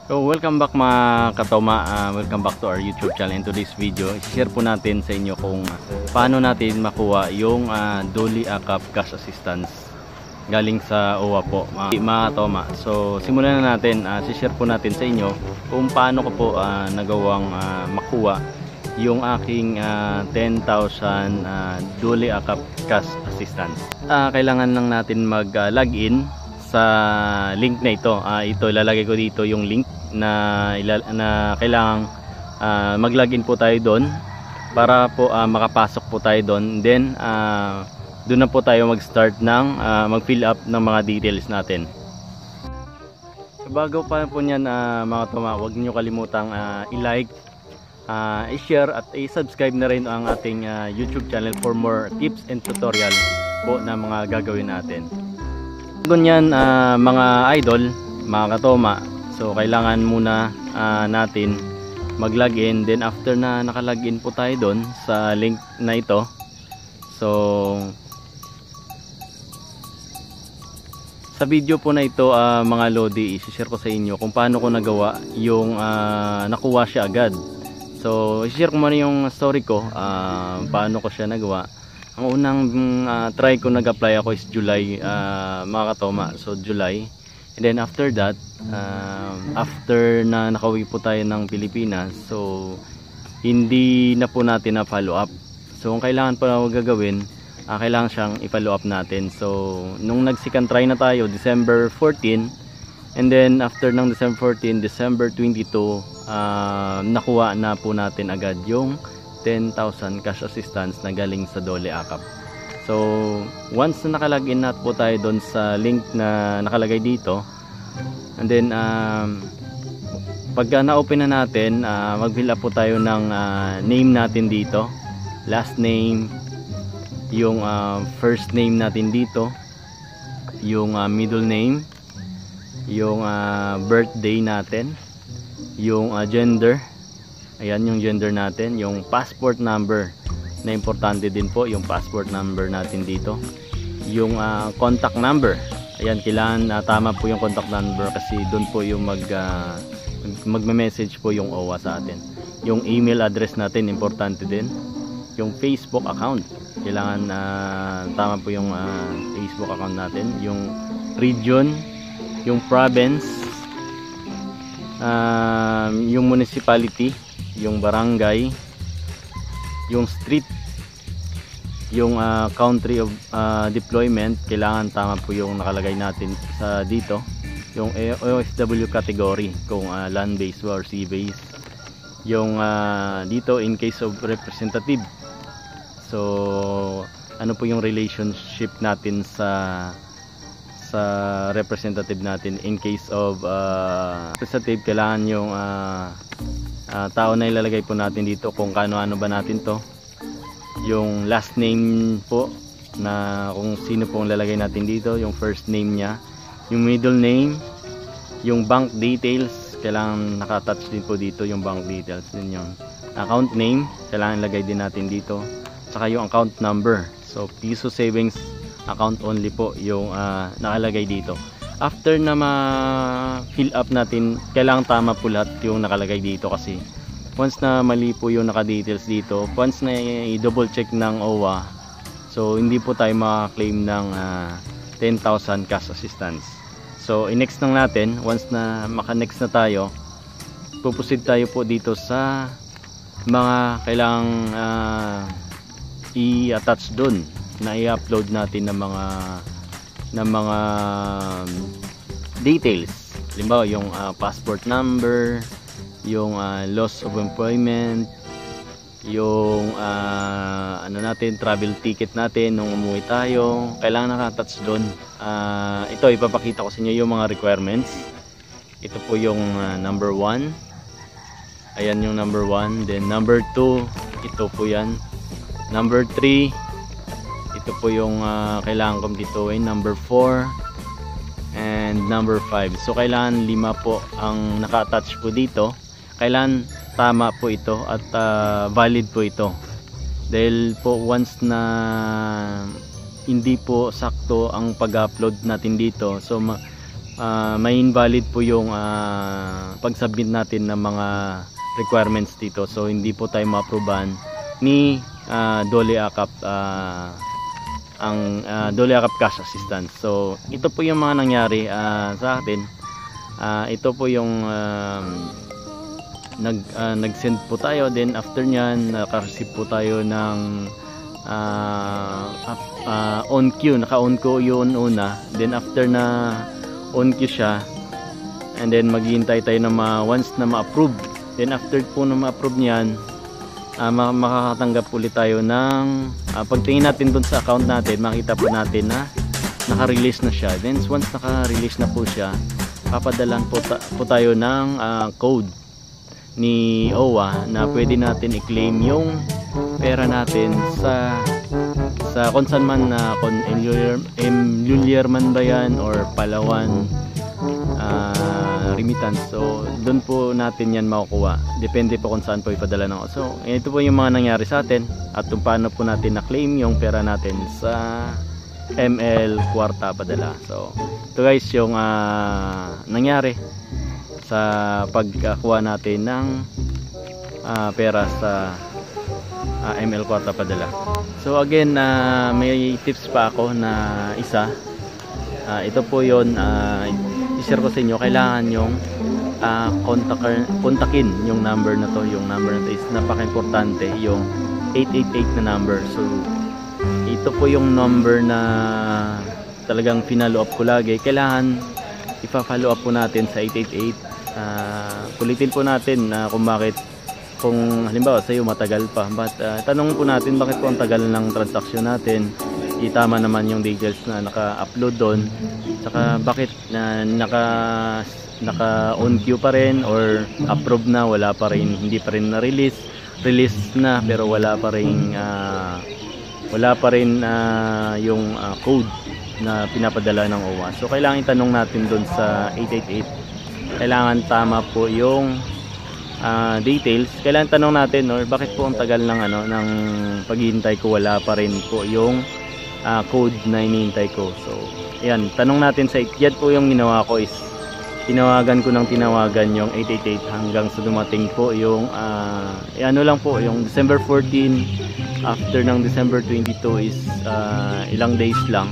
So welcome back mga katoma, welcome back to our YouTube channel. In today's video, i-share po natin sa inyo kung paano natin makuha yung Dole AKAP cash assistance galing sa OWA po mga katoma. So simulan na natin, i-share po natin sa inyo kung paano ko po nagawang makuha yung aking 10,000 Dole AKAP cash assistance. Kailangan lang natin mag-login sa link na ito. Ito ilalagay ko dito yung link na kailangang mag-login po tayo doon para po makapasok po tayo doon. Then doon na po tayo mag-start ng mag-fill up ng mga details natin. So, bago pa po niyan mga toma, huwag niyo kalimutang i-like, i-share at i-subscribe na rin ang ating YouTube channel for more tips and tutorial po na mga gagawin natin. Ganyan mga idol, mga katoma, so kailangan muna natin mag-login. Then after na naka-login po tayo doon sa link na ito, so sa video po na ito mga lodi, i-share ko sa inyo kung paano ko nagawa yung nakuha siya agad. So i-share ko muna yung story ko, paano ko siya nagawa. Ang unang try ko nag-apply ako is July mga katoma, so July. And then after that, after na nakauwi po tayo ng Pilipinas, so hindi na po natin na follow up. So kung kailangan pa gagawin, kailangan siyang i-follow up natin. So nung nag-second try na tayo, December 14, and then after ng December 14, December 22, nakuha na po natin agad yung 10,000 cash assistance na galing sa Dole AKAP. So once na nakalagin na po tayo doon sa link na nakalagay dito, and then pagka na-open na natin, mag-fill up po tayo ng name natin dito, last name, yung first name natin dito, yung middle name, yung birthday natin, yung gender, ayan yung gender natin, yung passport number na importante din po, yung passport number natin dito, yung contact number, ayan kailangan tama po yung contact number kasi doon po yung magme-message po yung OWA sa atin. Yung email address natin importante din, yung Facebook account kailangan tama po yung Facebook account natin, yung region, yung province, yung municipality, yung barangay, yung street, yung country of deployment, kailangan tama po yung nakalagay natin sa dito, yung OFW category kung land base or sea base, yung dito in case of representative, so ano po yung relationship natin sa representative natin. In case of representative, kailangan yung tao na ilalagay po natin dito kung ano ba natin to, yung last name po na kung sino pong lalagay natin dito, yung first name niya, yung middle name, yung bank details, kailangan naka-attach din po dito yung bank details din, yung account name kailangan ilagay din natin dito, saka yung account number. So piso savings account only po yung nakalagay dito. After na ma-fill up natin, kailangan tama po lahat yung nakalagay dito kasi once na mali po yung naka-details dito, once na i-double check ng OWA, so hindi po tayo maka-claim ng 10,000 cash assistance. So i-next lang natin, once na maka-next na tayo, pupusid tayo po dito sa mga kailangang i-attach dun na i-upload natin ng mga details. Halimbawa yung passport number, yung loss of employment, yung ano natin, travel ticket natin nung umuwi tayo, kailangan naka-attach doon. Ito ipapakita ko sa inyo yung mga requirements. Ito po yung number 1, ayan yung number 1, then number 2, ito po yan, number 3, ito po yung kailangan kumpletuhin, number 4 and number 5. So kailangan 5 po ang naka-attach po dito. Kailangan tama po ito at valid po ito. Dahil po once na hindi po sakto ang pag-upload natin dito, so may invalid po yung pag-submit natin ng mga requirements dito. So hindi po tayo ma-approvean ni Dole Akap, ang Dole Akap Cash Assistance. So ito po yung mga nangyari sa atin. Ito po yung nag-send po tayo, then after nyan naka-receive po tayo ng on queue, naka-on queue yun una, then after na on queue siya, and then maghihintay tayo na once na ma-approve, then after po na ma-approve nyan, makakatanggap ulit tayo ng pagtingin natin dun sa account natin, makita po natin na naka-release na siya. Then once naka-release na po siya, papadalan po tayo ng code ni OWA na pwede natin i-claim yung pera natin sa kung saan man, kung Lulier man ba yan or Palawan remittance. So doon po natin yan makukuha, depende po kung saan po ipadala ng. So ito po yung mga nangyari sa atin at kung paano po natin na-claim yung pera natin sa ML Kwarta Padala. So ito guys yung nangyari sa pagkuha natin ng pera sa ML Kwarta Padala. So again, may tips pa ako na isa. Ito po yun, i-share ko sa inyo. Kailangan yung kontakin yung number na to. Yung number na to is napaka-importante, yung 888 na number. So ito po yung number na talagang pinalo up ko lagi. Kailangan ipa-follow up po natin sa 888. Kulitin po natin kung bakit, kung halimbawa sa iyo matagal pa, but tanong po natin bakit po ang tagal ng transaksyon natin, itama naman yung details na naka-upload doon, saka bakit naka on queue pa rin or approve na, wala pa rin, hindi pa rin na-release, release na pero wala pa rin yung code na pinapadala ng OWA. So kailangan itanong natin doon sa 888. Kailangan tama po yung details. Kailangan tanong natin, or bakit po ang tagal ng ng paghihintay ko, wala pa rin po yung code na hinihintay ko. So ayan, tanong natin sa yan po yung ginawa ko, is tinawagan ko ng tinawagan yung 888 hanggang sa dumating po yung ano lang po, yung December 14. After ng December 22 is ilang days lang,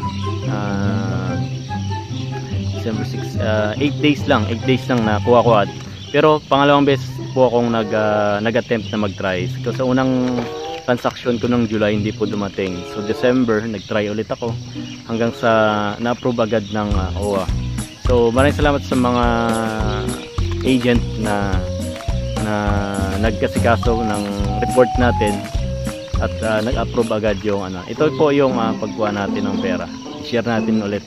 December 6, 8 days lang nakuha ko. Pero pangalawang beses po akong nag-attempt na mag-try. So sa unang transaction ko ng July hindi po dumating. So December nag-try ulit ako hanggang sa na-approve agad ng OWA. So maraming salamat sa mga agent na nagkasikaso ng report natin at nag-approve agad yung Ito po yung pagkuha natin ng pera. I-share natin ulit.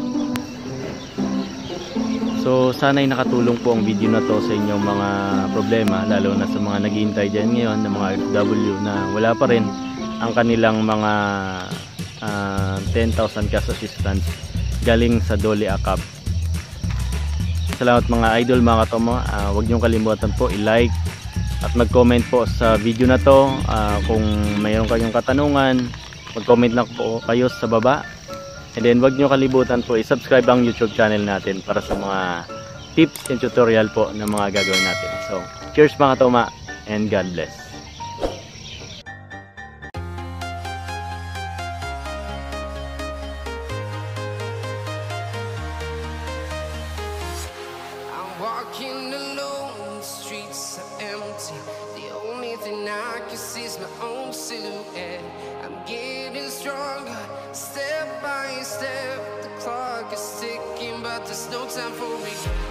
So sana'y nakatulong po ang video na to sa inyong mga problema, lalo na sa mga naghihintay dyan ngayon ng mga FW na wala pa rin ang kanilang mga 10,000 cash assistance galing sa Dole Akap. Salamat mga idol, mga katomo. Huwag niyong kalimutan po i-like at mag-comment po sa video na to. Kung mayroon kayong katanungan, mag-comment lang po kayo sa baba. And then wag nyo kalimutan po i-subscribe ang YouTube channel natin para sa mga tips and tutorial po na mga gagawin natin. So, cheers mga toma and God bless. I'm walking alone, the streets are empty. The only thing I can see is my own silhouette. I'm getting stronger, step by step. The clock is ticking, but there's no time for me.